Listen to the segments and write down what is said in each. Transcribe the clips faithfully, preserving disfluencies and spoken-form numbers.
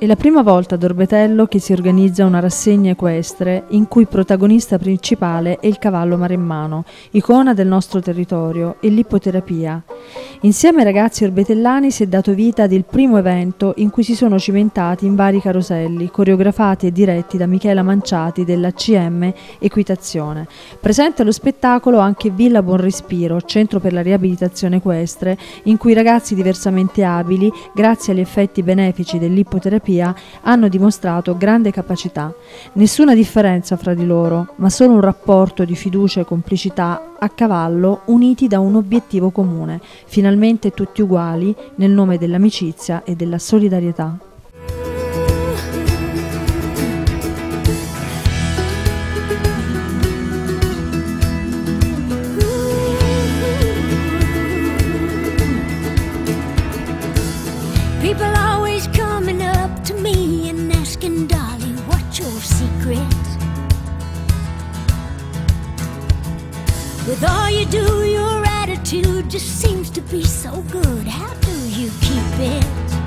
È la prima volta ad Orbetello che si organizza una rassegna equestre in cui protagonista principale è il cavallo maremmano, icona del nostro territorio, e l'ippoterapia. Insieme ai ragazzi orbetellani si è dato vita ad il primo evento in cui si sono cimentati in vari caroselli, coreografati e diretti da Michela Manciati della C M Equitazione. Presente allo spettacolo anche Villa Buon Respiro, centro per la riabilitazione equestre, in cui ragazzi diversamente abili, grazie agli effetti benefici dell'ippoterapia, hanno dimostrato grande capacità. Nessuna differenza fra di loro, ma solo un rapporto di fiducia e complicità a cavallo, uniti da un obiettivo comune, finalmente tutti uguali nel nome dell'amicizia e della solidarietà. People always coming up to me and asking, darling, what's your secret? With all you do, your attitude just seems to be so good. How do you keep it?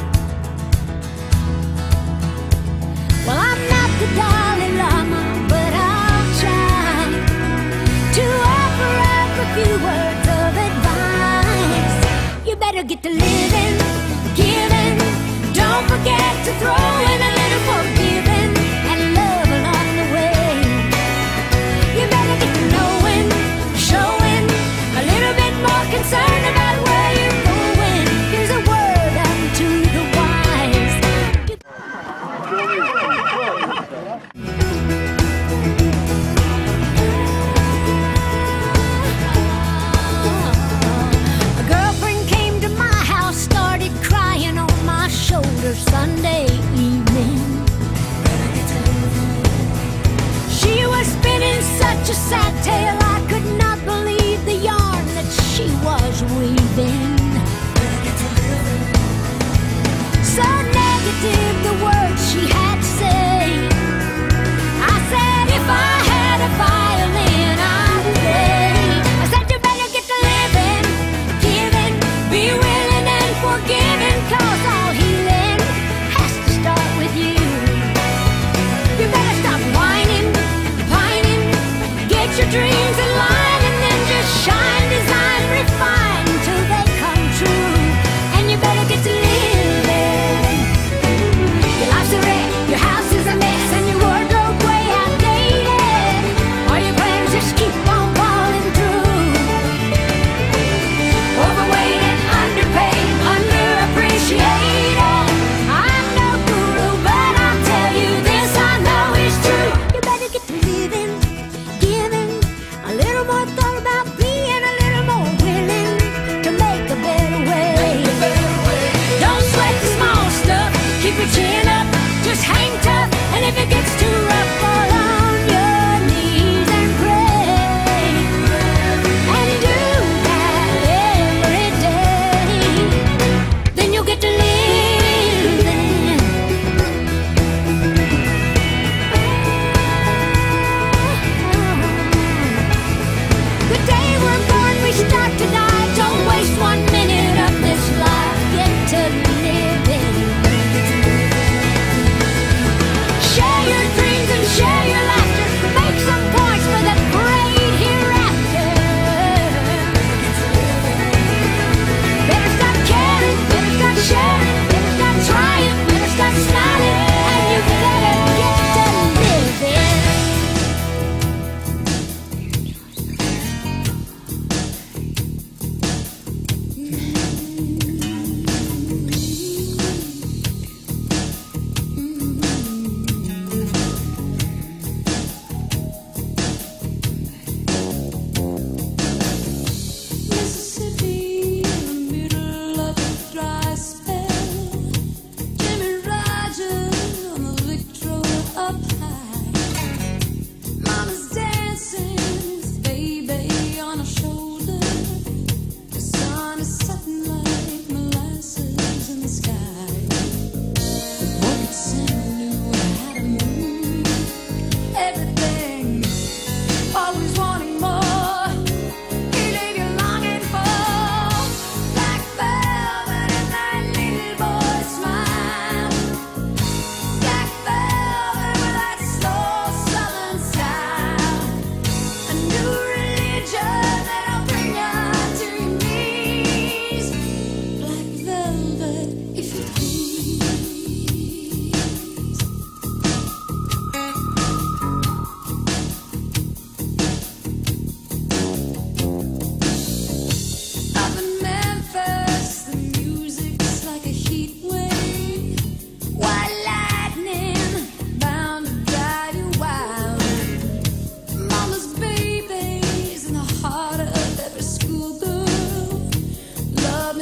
Well, I'm not the Dalai Lama, but I'll try to offer up a few words of advice. You better get to living, giving. Don't forget to throw in a little forgiving and love along the way. You better get to knowing, showing a little bit more concern about where you're going. Here's a word unto the wise. A girlfriend came to my house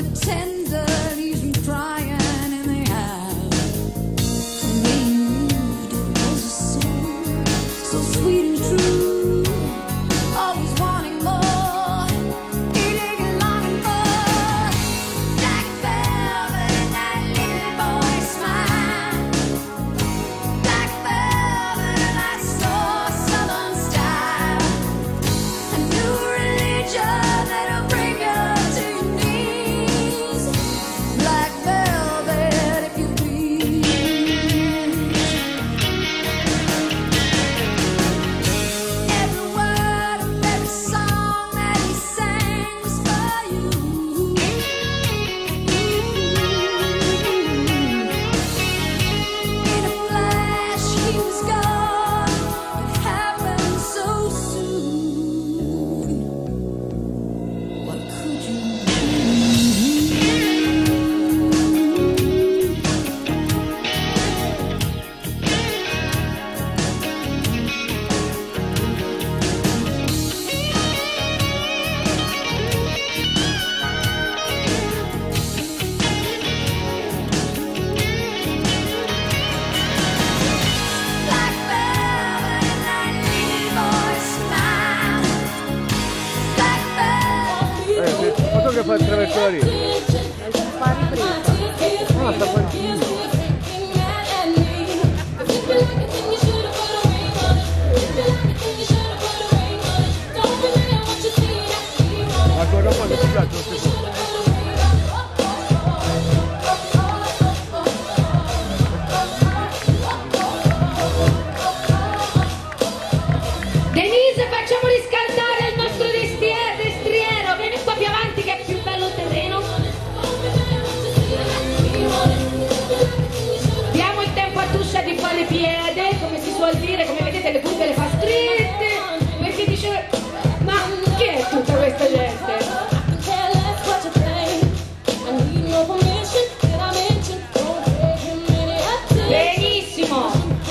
the tender leaves me crying in the eye. The way you moved, it was a song so sweet and true. Always wanting more, eating and longing for. Black velvet and that little boy smile. Black velvet and that soft southern style. A new religion that'll bring you to your knees. Black velvet, if you please. Every word of every song that he sang was for you. In a flash, he was gone. It happened so soon. What could you do? Black velvet and that little boy smile. Black velvet. Eh, sì. Ma tu che fai attraverso la riva? Ah, sta fuori. Ma guarda qua che ti piacciono queste cose. Denise, facciamo riscaldare il nostro destie- destriero. Vieni qua più avanti che è più bello il terreno. Diamo il tempo a Tuscia di fare piede, come si suol dire, come vedete le punte le fa stritte, perché dice, ma chi è tutta questa gente? Benissimo.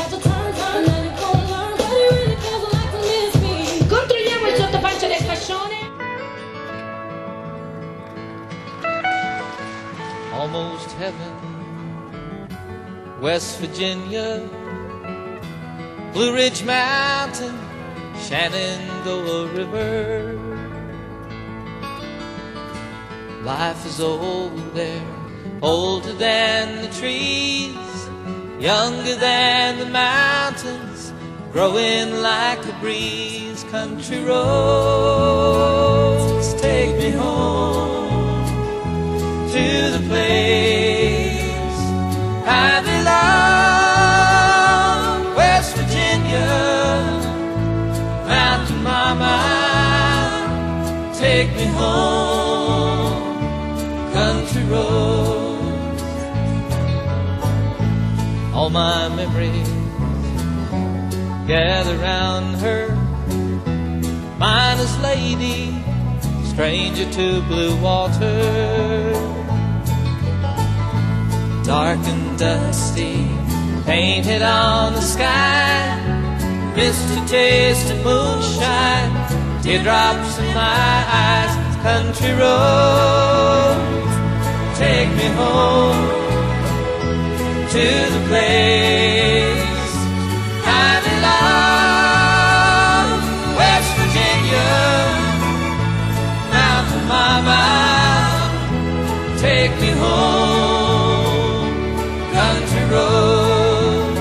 Controlliamo il sottopancia del fascione. Almost heaven, West Virginia, Blue Ridge Mountain, Shenandoah River. Life is old there, older than the trees, younger than the mountains, growing like a breeze. Country roads, take me home to the place I belong. West Virginia, Mountain Mama, take me home. Country roads, all my memories gather round her. Miner's lady, stranger to blue water, dark and dusty, painted on the sky, missed a taste of moonshine, teardrops in my eyes. Country roads, take me home to the place I belong. West Virginia, Mountain Mama, take me home. Country roads,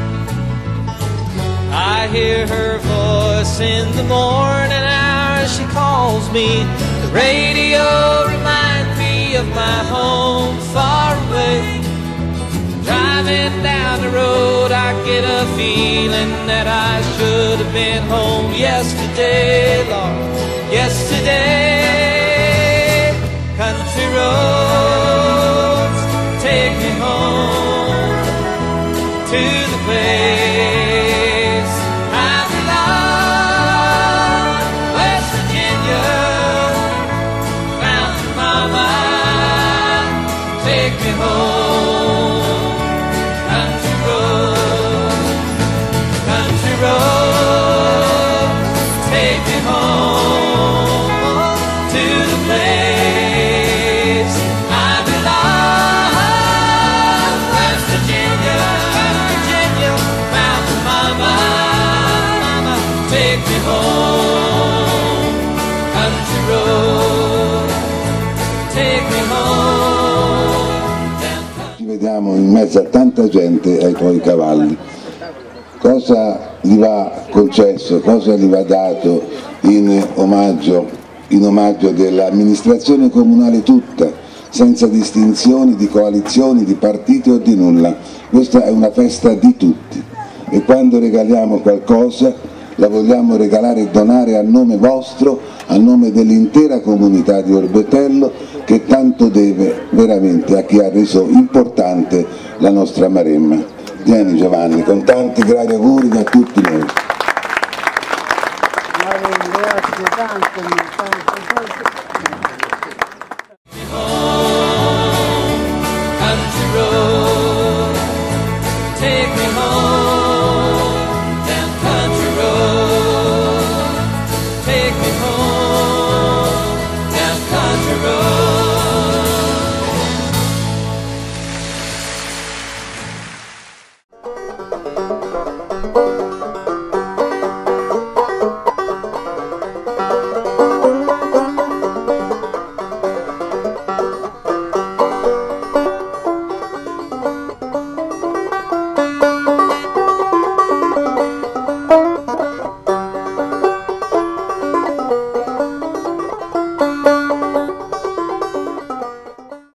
I hear her voice in the morning hours. She calls me. The radio reminds me of my home far away. Driving down the road, I get a feeling that I should have been home yesterday, Lord, yesterday. Country roads, take me home to the place I belong. West Virginia, Mountain Mama, take me home. Country road, country road, take me home. in mezzo a tanta gente ai tuoi cavalli. Cosa gli va concesso, cosa gli va dato in omaggio, in omaggio dell'amministrazione comunale tutta, senza distinzioni di coalizioni, di partiti o di nulla? Questa è una festa di tutti e quando regaliamo qualcosa la vogliamo regalare e donare a nome vostro, a nome dell'intera comunità di Orbetello, che tanto deve veramente a chi ha reso importante la nostra Maremma. Vieni Giovanni, con tanti grandi auguri da tutti noi.